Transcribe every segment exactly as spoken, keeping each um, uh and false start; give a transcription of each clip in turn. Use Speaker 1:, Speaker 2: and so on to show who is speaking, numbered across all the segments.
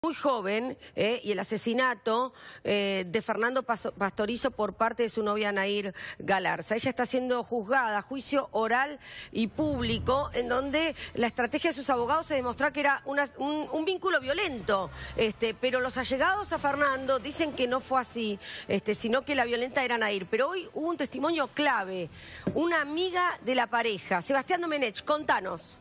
Speaker 1: Muy joven, eh, y el asesinato eh, de Fernando Pastorizo por parte de su novia Nair Galarza. Ella está siendo juzgada a juicio oral y público, en donde la estrategia de sus abogados es demostrar que era una, un, un vínculo violento, este, pero los allegados a Fernando dicen que no fue así, este, sino que la violenta era Nair. Pero hoy hubo un testimonio clave, una amiga de la pareja. Sebastián Domenech, contanos.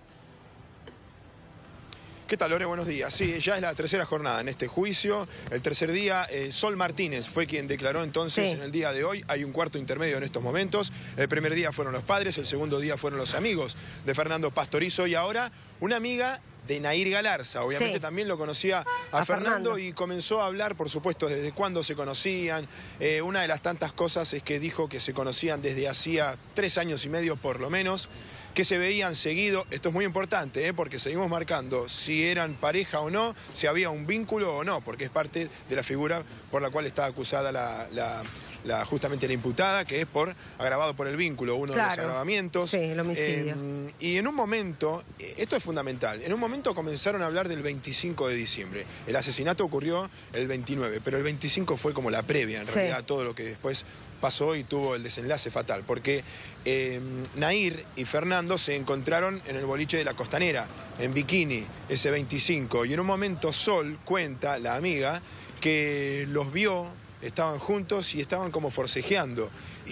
Speaker 2: ¿Qué tal, Lore? Buenos días. Sí, ya es la tercera jornada en este juicio. El tercer día, eh, Sol Martínez fue quien declaró entonces sí. En el día de hoy. Hay un cuarto intermedio en estos momentos. El primer día fueron los padres, el segundo día fueron los amigos de Fernando Pastorizo y ahora una amiga de Nair Galarza. Obviamente sí. También lo conocía a, a Fernando, Fernando y comenzó a hablar, por supuesto, desde cuándo se conocían. Eh, una de las tantas cosas es que dijo que se conocían desde hacía tres años y medio por lo menos, que se veían seguido. Esto es muy importante, ¿eh? Porque seguimos marcando si eran pareja o no, si había un vínculo o no, porque es parte de la figura por la cual está acusada la, la, la justamente la imputada, que es por agravado por el vínculo, uno claro. de los agravamientos.
Speaker 1: Sí, el homicidio.
Speaker 2: Eh, y en un momento, esto es fundamental, en un momento comenzaron a hablar del veinticinco de diciembre. El asesinato ocurrió el veintinueve, pero el veinticinco fue como la previa, en sí. realidad, todo lo que después pasó y tuvo el desenlace fatal, porque eh, Nair y Fernando se encontraron en el boliche de la Costanera, en bikini, ese veinticinco, y en un momento Sol cuenta, la amiga, que los vio, estaban juntos y estaban como forcejeando,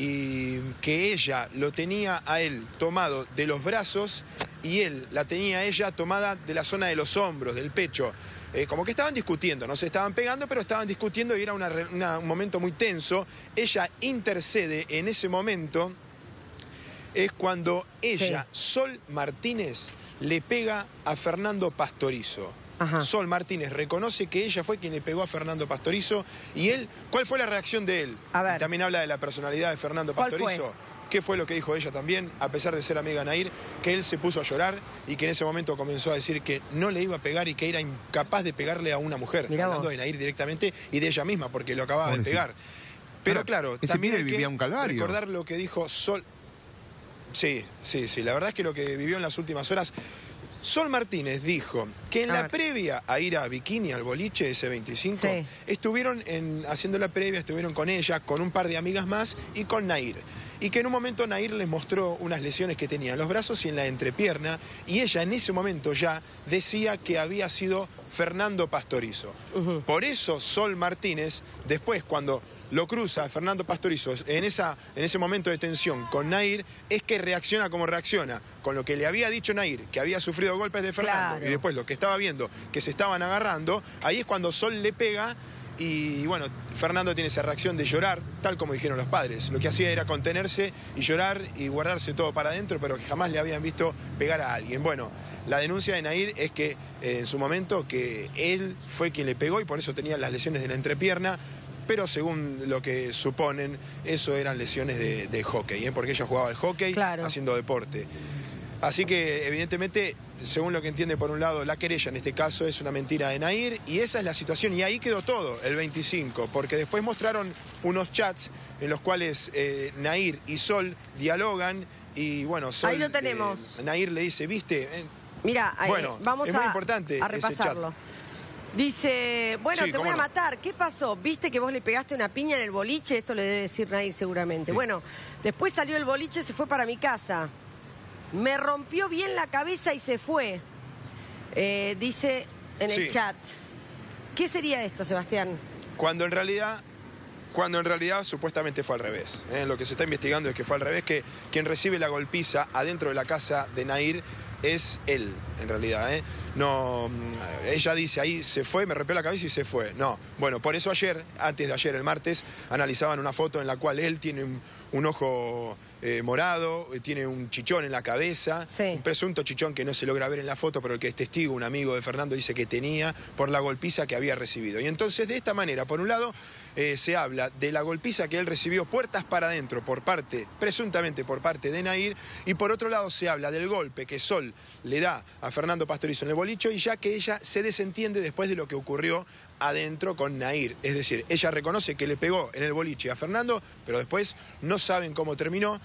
Speaker 2: y que ella lo tenía a él tomado de los brazos y él la tenía a ella tomada de la zona de los hombros, del pecho. Eh, como que estaban discutiendo, no se estaban pegando, pero estaban discutiendo y era una, una, un momento muy tenso. Ella intercede en ese momento, es cuando ella, sí. Sol Martínez, le pega a Fernando Pastorizo. Ajá. Sol Martínez reconoce que ella fue quien le pegó a Fernando Pastorizo y él, ¿cuál fue la reacción de él?
Speaker 1: A ver.
Speaker 2: También habla de la personalidad de Fernando Pastorizo. ¿Qué fue lo que dijo ella también, a pesar de ser amiga de Nair? Que él se puso a llorar y que en ese momento comenzó a decir que no le iba a pegar y que era incapaz de pegarle a una mujer. Mirá hablando vos. De Nair directamente y de ella misma, porque lo acababa Pobrecito. de pegar. Pero claro, también hay que un recordar lo que dijo Sol. Sí, sí, sí. La verdad es que lo que vivió en las últimas horas... Sol Martínez dijo que en a la ver. previa a ir a bikini, al boliche ese veinticinco, sí. estuvieron en, haciendo la previa, estuvieron con ella, con un par de amigas más y con Nair. Y que en un momento Nair les mostró unas lesiones que tenía en los brazos y en la entrepierna, y ella en ese momento ya decía que había sido Fernando Pastorizo. Uh-huh. Por eso Sol Martínez, después cuando lo cruza a Fernando Pastorizo en, esa, en ese momento de tensión con Nair, es que reacciona como reacciona, con lo que le había dicho Nair, que había sufrido golpes de Fernando, claro. y después lo que estaba viendo, que se estaban agarrando, ahí es cuando Sol le pega. Y bueno, Fernando tiene esa reacción de llorar, tal como dijeron los padres. Lo que hacía era contenerse y llorar y guardarse todo para adentro, pero que jamás le habían visto pegar a alguien. Bueno, la denuncia de Nair es que eh, en su momento que él fue quien le pegó y por eso tenía las lesiones de la entrepierna, pero según lo que suponen, eso eran lesiones de, de hockey, ¿eh? Porque ella jugaba al hockey claro. haciendo deporte. Así que, evidentemente, según lo que entiende por un lado la querella, en este caso es una mentira de Nair, y esa es la situación, y ahí quedó todo, el veinticinco, porque después mostraron unos chats en los cuales eh, Nair y Sol dialogan, y bueno, Sol,
Speaker 1: ahí lo tenemos.
Speaker 2: Eh, Nair le dice, ¿viste? Eh,
Speaker 1: Mira, eh, bueno, vamos
Speaker 2: es
Speaker 1: a,
Speaker 2: muy importante
Speaker 1: a repasarlo. Dice, bueno, sí, te voy no? a matar. ¿Qué pasó? ¿Viste que vos le pegaste una piña en el boliche? Esto le debe decir Nair seguramente. Sí. Bueno, después salió el boliche, se fue para mi casa. Me rompió bien la cabeza y se fue, eh, dice en el sí. chat. ¿Qué sería esto, Sebastián?
Speaker 2: Cuando en realidad, cuando en realidad supuestamente fue al revés. ¿eh? Lo que se está investigando es que fue al revés, que quien recibe la golpiza adentro de la casa de Nair es él, en realidad. ¿eh? No, ella dice, ahí se fue, me rompió la cabeza y se fue. No, bueno, por eso ayer, antes de ayer, el martes, analizaban una foto en la cual él tiene un, un ojo eh, morado, tiene un chichón en la cabeza, sí. un presunto chichón que no se logra ver en la foto, pero el que es testigo, un amigo de Fernando, dice que tenía por la golpiza que había recibido. Y entonces, de esta manera, por un lado, eh, se habla de la golpiza que él recibió puertas para adentro por parte, presuntamente por parte de Nair, y por otro lado se habla del golpe que Sol le da a Fernando Pastorizo en el boliche, y ya que ella se desentiende después de lo que ocurrió adentro con Nair. Es decir, ella reconoce que le pegó en el boliche a Fernando, pero después no saben cómo terminó.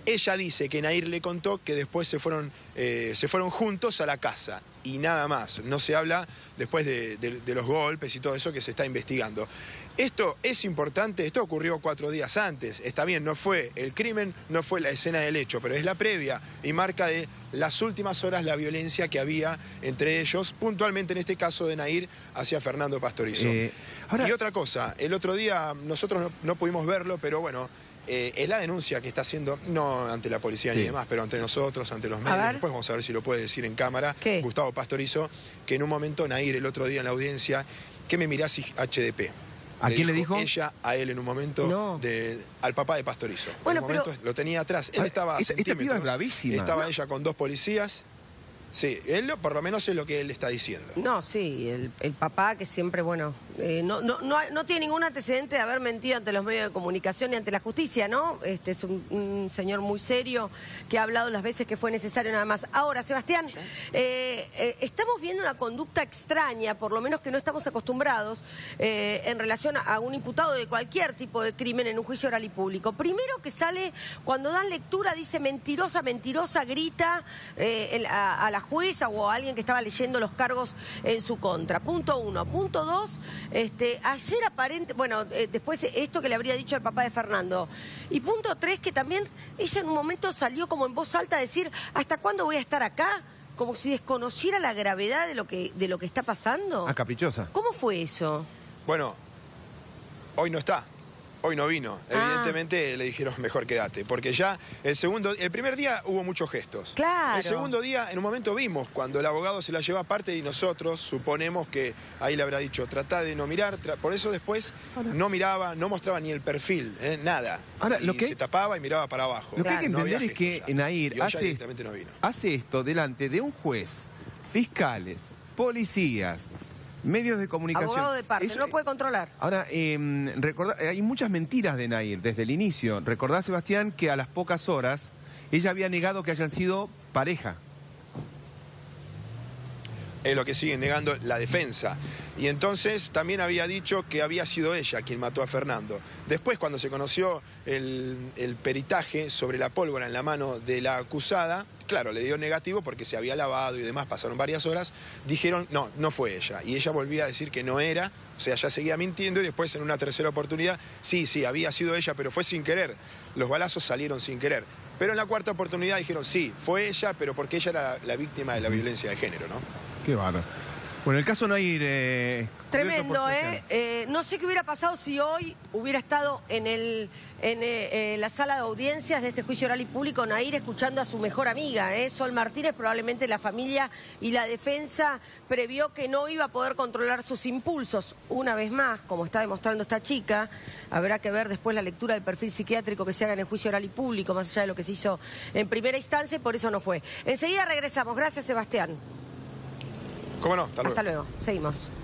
Speaker 2: Ella dice que Nair le contó que después se fueron, eh, se fueron juntos a la casa y nada más. No se habla después de, de, de los golpes y todo eso que se está investigando. Esto es importante, esto ocurrió cuatro días antes. Está bien, no fue el crimen, no fue la escena del hecho, pero es la previa y marca de las últimas horas la violencia que había entre ellos, puntualmente en este caso de Nair hacia Fernando Pastorizo. Eh, ahora... Y otra cosa, el otro día nosotros no, no pudimos verlo, pero bueno... Eh, es la denuncia que está haciendo, no ante la policía sí. ni demás, pero ante nosotros, ante los medios. Después vamos a ver si lo puede decir en cámara. ¿Qué? Gustavo Pastorizo, que en un momento Nair, el otro día en la audiencia, ¿qué me mirás H D P?
Speaker 3: ¿A le quién le dijo?
Speaker 2: Ella a él en un momento, no. de, al papá de Pastorizo.
Speaker 1: Bueno,
Speaker 2: en un
Speaker 1: pero...
Speaker 2: momento lo tenía atrás. Él estaba a
Speaker 3: esta,
Speaker 2: centímetros.
Speaker 3: Esta piba es bravísima.
Speaker 2: Estaba
Speaker 3: no.
Speaker 2: ella con dos policías. Sí, él por lo menos es lo que él está diciendo.
Speaker 1: No, sí, el, el papá que siempre, bueno, eh, no, no, no, no tiene ningún antecedente de haber mentido ante los medios de comunicación y ante la justicia, ¿no? Este es un, un señor muy serio que ha hablado las veces que fue necesario nada más. Ahora, Sebastián, ¿sí? eh, eh, estamos viendo una conducta extraña, por lo menos que no estamos acostumbrados, eh, en relación a un imputado de cualquier tipo de crimen en un juicio oral y público. Primero que sale, cuando dan lectura, dice mentirosa, mentirosa, grita eh, el, a, a la jueza o a alguien que estaba leyendo los cargos en su contra. Punto uno. Punto dos, este, ayer aparente, bueno, eh, después esto que le habría dicho al papá de Fernando. Y punto tres, que también ella en un momento salió como en voz alta a decir, ¿hasta cuándo voy a estar acá? Como si desconociera la gravedad de lo que, de lo que está pasando.
Speaker 3: Ah, caprichosa.
Speaker 1: ¿Cómo fue eso?
Speaker 2: Bueno, hoy no está. Hoy no vino. Ah. Evidentemente le dijeron mejor quédate, porque ya el segundo, el primer día hubo muchos gestos.
Speaker 1: Claro.
Speaker 2: El segundo día, en un momento vimos cuando el abogado se la lleva aparte y nosotros suponemos que ahí le habrá dicho, trata de no mirar, por eso después Ahora. no miraba, no mostraba ni el perfil, eh, nada.
Speaker 3: Ahora,
Speaker 2: y
Speaker 3: lo que
Speaker 2: se tapaba y miraba para abajo.
Speaker 3: Lo que hay que entender no es que ya. Nair hace,
Speaker 2: no vino.
Speaker 3: hace esto delante de un juez, fiscales, policías, medios de comunicación.
Speaker 1: Abogado de parte,
Speaker 3: Eso,
Speaker 1: no puede controlar.
Speaker 3: Ahora, eh, recordá, hay muchas mentiras de Nair desde el inicio. Recordá, Sebastián, que a las pocas horas ella había negado que hayan sido pareja.
Speaker 2: Es lo que sigue negando la defensa. Y entonces también había dicho que había sido ella quien mató a Fernando. Después, cuando se conoció el, el peritaje sobre la pólvora en la mano de la acusada, claro, le dio negativo porque se había lavado y demás, pasaron varias horas, dijeron, no, no fue ella. Y ella volvía a decir que no era, o sea, ya seguía mintiendo y después en una tercera oportunidad, sí, sí, había sido ella, pero fue sin querer. Los balazos salieron sin querer. Pero en la cuarta oportunidad dijeron, sí, fue ella, pero porque ella era la víctima de la violencia de género, ¿no?
Speaker 3: Qué bárbaro. Bueno, el caso Nair... Eh,
Speaker 1: Tremendo, ¿eh? ¿eh? No sé qué hubiera pasado si hoy hubiera estado en, el, en eh, la sala de audiencias de este juicio oral y público Nair escuchando a su mejor amiga, ¿eh? Sol Martínez. Probablemente la familia y la defensa previó que no iba a poder controlar sus impulsos. Una vez más, como está demostrando esta chica, habrá que ver después la lectura del perfil psiquiátrico que se haga en el juicio oral y público, más allá de lo que se hizo en primera instancia, y por eso no fue. Enseguida regresamos. Gracias, Sebastián.
Speaker 2: ¿Cómo no? Hasta luego.
Speaker 1: Hasta luego. Seguimos.